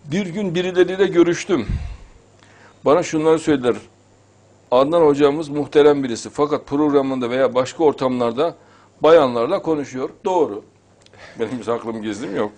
Bir gün birileriyle görüştüm. Bana şunları söylediler. Adnan hocamız muhterem birisi. Fakat programında veya başka ortamlarda bayanlarla konuşuyor. Doğru. Benim aklım gizlim yok.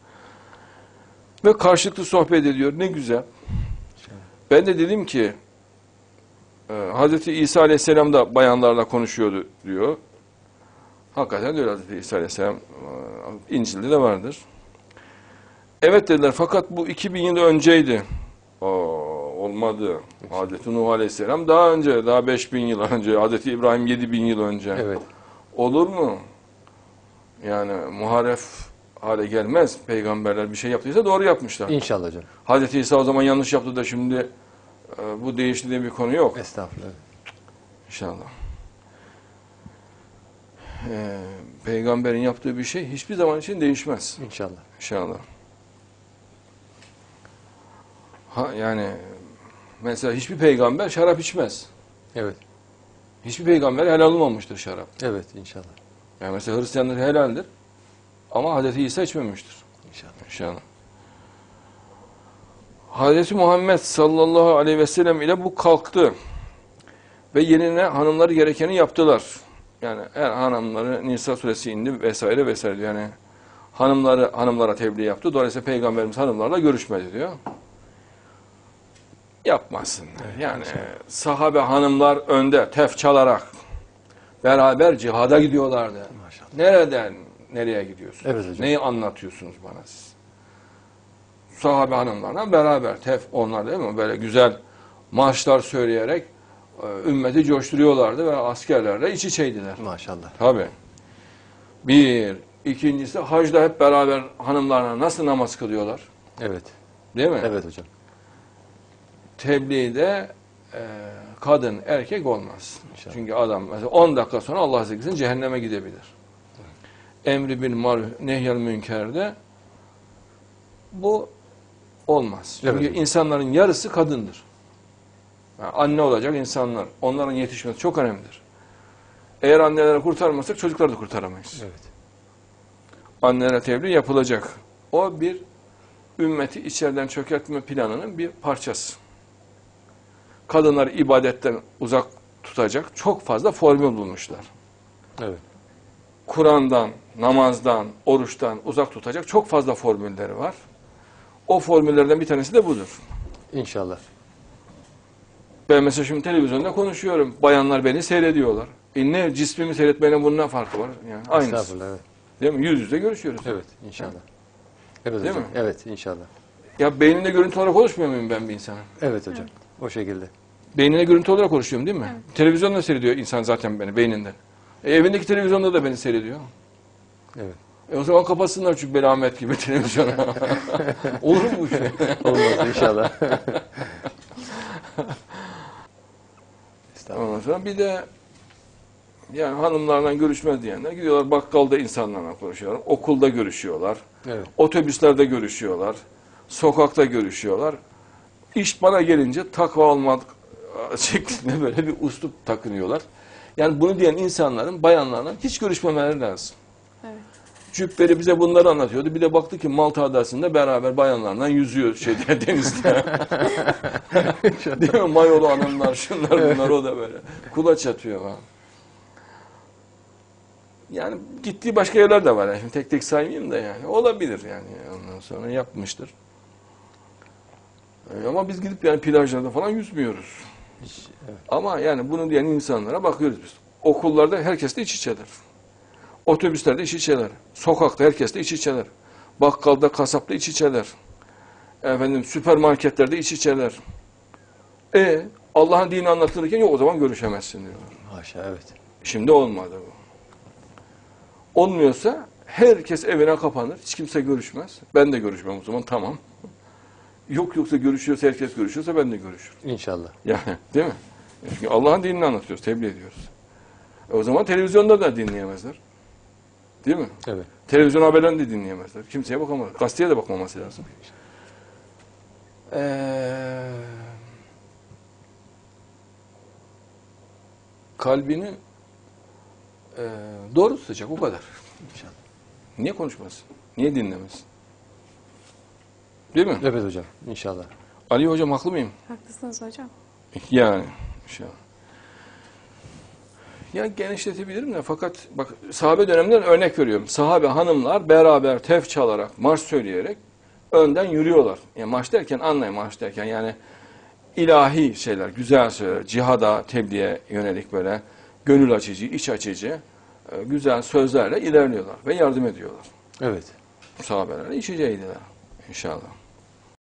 Ve karşılıklı sohbet ediyor. Ne güzel. Ben de dedim ki Hazreti İsa Aleyhisselam da bayanlarla konuşuyordu diyor. Hakikaten de öyle Hazreti İsa Aleyhisselam İncil'de de vardır. Evet dediler fakat bu 2000 yıl önceydi. Olmadı. Hazreti Nuh Aleyhisselam daha önce, daha 5000 yıl önce. Hazreti İbrahim 7000 yıl önce. Evet. Olur mu? Yani muharef hale gelmez. Peygamberler bir şey yaptıysa doğru yapmışlar. İnşallah hocam. Hazreti İsa o zaman yanlış yaptı da şimdi bu değişti diye bir konu yok. Estağfurullah. İnşallah. Peygamberin yaptığı bir şey hiçbir zaman için değişmez. İnşallah. İnşallah. Yani mesela hiçbir peygamber şarap içmez. Evet. Hiçbir peygamber helal olmamıştır şarap. Evet inşallah. Yani mesela Hristiyanlar helaldir ama Hazreti İsa içmemiştir. İnşallah. İnşallah. Hazreti Muhammed sallallahu aleyhi ve sellem ile bu kalktı ve yerine hanımları gerekeni yaptılar. Yani her hanımları Nisa suresi indi vesaire vesaire diyor. Yani hanımlara tebliğ yaptı. Dolayısıyla Peygamberimiz hanımlarla görüşmedi diyor. Yapmasınlar. Evet, yani sahabe hanımlar önde tef çalarak beraber cihada gidiyorlardı. Maşallah. Nereden nereye gidiyorsunuz? Evet hocam. Neyi anlatıyorsunuz bana siz? Sahabe hanımlarla beraber tef onlar değil mi? Böyle güzel marşlar söyleyerek ümmeti coşturuyorlardı ve askerlerle iç içeydiler. Maşallah. Tabii. Bir. İkincisi hacda hep beraber hanımlarla nasıl namaz kılıyorlar? Evet. Değil mi? Evet hocam. Tebliğde kadın erkek olmaz. İnşallah. Çünkü adam mesela 10 dakika sonra Allah zikretsin cehenneme gidebilir. Emri bil maruf nehyel münkerde bu olmaz. Evet. Çünkü insanların yarısı kadındır. Yani anne olacak insanlar. Onların yetişmesi çok önemlidir. Eğer anneleri kurtarmazsak çocukları da kurtaramayız. Evet. Annelere tebliğ yapılacak. O bir ümmeti içeriden çökertme planının bir parçası. Kadınları ibadetten uzak tutacak çok fazla formül bulmuşlar. Evet. Kur'an'dan, namazdan, oruçtan uzak tutacak çok fazla formülleri var. O formüllerden bir tanesi de budur. İnşallah. Ben mesela şimdi televizyonda konuşuyorum. Bayanlar beni seyrediyorlar. Ne cismimi seyretmenin bunun ne farkı var? Yani aynısı. Estağfurullah. Evet. Değil mi? Yüz yüze görüşüyoruz. Evet inşallah. Evet Değil hocam. mi? Evet inşallah. Ya beynine görüntü olarak konuşmuyor muyum ben bir insana? Evet hocam. O şekilde. Beynine görüntü olarak konuşuyorum değil mi? Evet. Televizyonda seyrediyor insan zaten beni beyninden. Evindeki televizyonda da beni seyrediyor. Evet. O zaman kapatsınlar çünkü Bela Ahmet gibi televizyona. Olur mu bu şey? Olmaz inşallah. Ondan sonra bir de yani hanımlarla görüşmez diyenler gidiyorlar bakkalda insanlarla konuşuyorlar. Okulda görüşüyorlar. Evet. Otobüslerde görüşüyorlar. Sokakta görüşüyorlar. İş bana gelince takva olmak şeklinde böyle bir uslup takınıyorlar. Yani bunu diyen insanların bayanlarla hiç görüşmemeleri lazım. Evet. Cübbeli bize bunları anlatıyordu. Bir de baktı ki Malta Adası'nda beraber bayanlarla yüzüyor denizde. Değil mi? Mayolu hanımlar, şunlar bunlar o da böyle. Kulaç atıyor falan. Yani gittiği başka yerler de var. Yani. Şimdi tek tek saymayayım da yani. Olabilir yani. Ondan sonra yapmıştır. Ama biz gidip yani plajlarda falan yüzmüyoruz. Evet. Ama yani bunu diyen insanlara bakıyoruz biz. Okullarda herkes de iç içeler. Otobüslerde iç içeler. Sokakta herkes de iç içeler. Bakkalda, kasapta iç içeler. Efendim süpermarketlerde iç içeler. Allah'ın dini anlatılırken yok o zaman görüşemezsin diyorlar. Haşa evet. Şimdi olmadı bu. Olmuyorsa herkes evine kapanır. Hiç kimse görüşmez. Ben de görüşmem o zaman tamam. Yoksa görüşüyorsa herkes görüşüyorsa ben de görüşürüm. İnşallah. Yani değil mi? Çünkü Allah'ın dinini anlatıyoruz, tebliğ ediyoruz. O zaman televizyonda da dinleyemezler. Değil mi? Evet. Televizyon haberlerini de dinleyemezler. Kimseye bakamaz. Gazeteye de bakmaması lazım. Kalbini doğru tutacak o kadar. İnşallah. Niye konuşmasın? Niye dinlemesin? Değil mi? Evet hocam. İnşallah. Ali hocam haklı mıyım? Haklısınız hocam. Yani inşallah. Ya genişletebilirim de fakat bak sahabe döneminden örnek veriyorum. Sahabe hanımlar beraber tef çalarak, marş söyleyerek önden yürüyorlar. Yani marş derken anlayın marş derken yani ilahi şeyler, güzel şeyler, cihada, tebliğe yönelik böyle gönül açıcı, iç açıcı güzel sözlerle ilerliyorlar ve yardım ediyorlar. Evet. Sahabeler içeceğiydiler inşallah.